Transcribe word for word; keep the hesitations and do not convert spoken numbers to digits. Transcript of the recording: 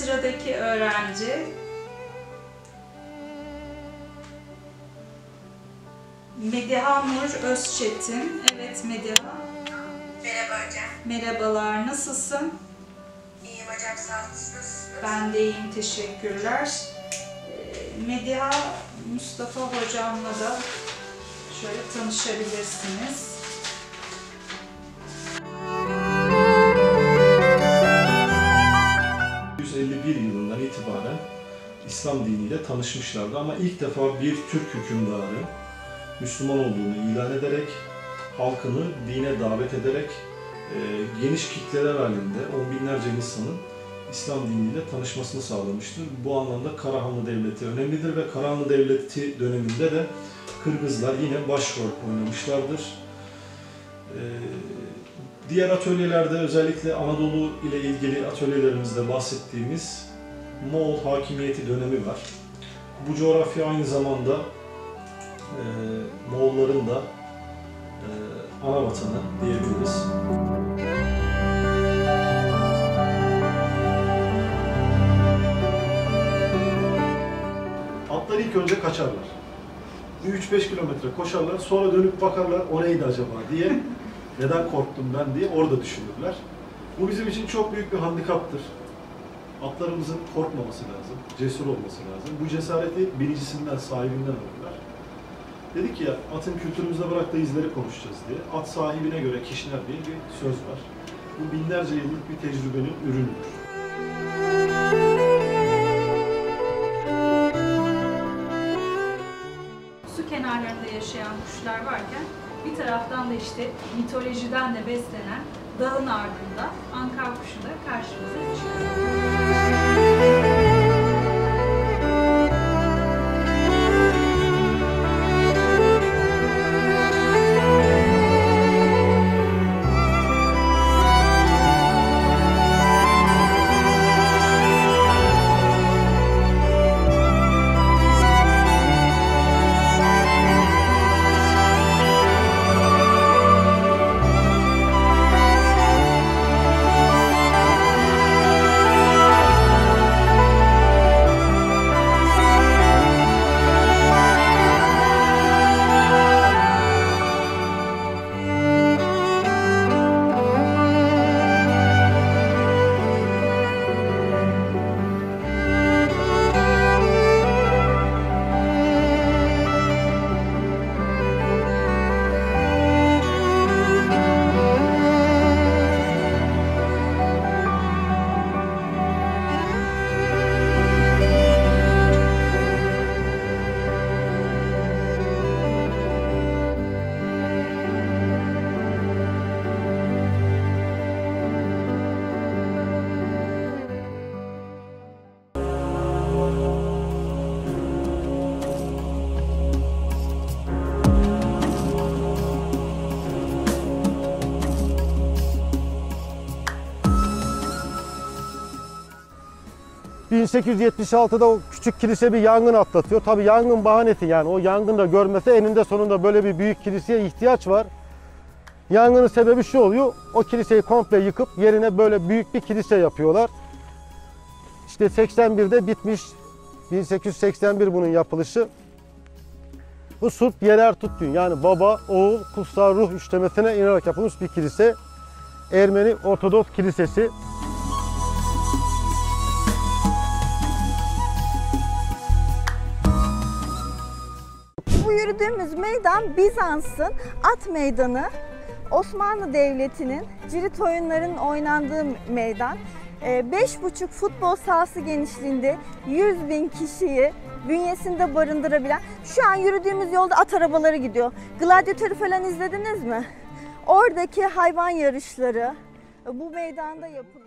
sıradaki öğrenci Mediha Nur Özçetin. Evet Mediha. Merhaba hocam. Merhabalar, nasılsın? İyiyim hocam, sağ olun. Nasılsınız? Ben de iyiyim, teşekkürler. Ee, Mediha, Mustafa hocamla da şöyle tanışabilirsiniz. yüz elli bir yılından itibaren İslam diniyle tanışmışlardı ama ilk defa bir Türk hükümdarı Müslüman olduğunu ilan ederek, halkını dine davet ederek e, geniş kitleler halinde on binlerce insanın İslam diniyle tanışmasını sağlamıştır. Bu anlamda Karahanlı Devleti önemlidir ve Karahanlı Devleti döneminde de Kırgızlar yine başrol oynamışlardır. E, diğer atölyelerde özellikle Anadolu ile ilgili atölyelerimizde bahsettiğimiz Moğol hakimiyeti dönemi var. Bu coğrafya aynı zamanda e, Moğolların da e, ana vatanı diyebiliriz. Atlar ilk önce kaçarlar. üç beş kilometre koşarlar, sonra dönüp bakarlar o neydi acaba diye, neden korktum ben diye orada düşünürler. Bu bizim için çok büyük bir handikaptır. Atlarımızın korkmaması lazım, cesur olması lazım. Bu cesareti binicisinden, sahibinden alırlar. Dedik ya, atın kültürümüzde bıraktığı izleri konuşacağız diye. At sahibine göre kişner diye bir söz var. Bu binlerce yıllık bir tecrübenin ürünüdür. Su kenarlarında yaşayan kuşlar varken bir taraftan da işte mitolojiden de beslenen dağın ardında anka kuşu da karşımıza çıkıyor. bin sekiz yüz yetmiş altıda o küçük kilise bir yangın atlatıyor. Tabii yangın bahanesi, yani o yangını da görmesi eninde sonunda böyle bir büyük kiliseye ihtiyaç var. Yangının sebebi şu oluyor, o kiliseyi komple yıkıp yerine böyle büyük bir kilise yapıyorlar. İşte seksen birde bitmiş, bin sekiz yüz seksen bir bunun yapılışı. Bu Surp Yerer Tuttuğun, yani baba, oğul, kutsal ruh üçlemesine inanarak yapılmış bir kilise. Ermeni Ortodoks Kilisesi. Bu yürüdüğümüz meydan Bizans'ın at meydanı, Osmanlı Devleti'nin cirit oyunlarının oynandığı meydan. beş buçuk futbol sahası genişliğinde yüz bin kişiyi bünyesinde barındırabilen, şu an yürüdüğümüz yolda at arabaları gidiyor. Gladyatörü falan izlediniz mi? Oradaki hayvan yarışları bu meydanda yapılıyor.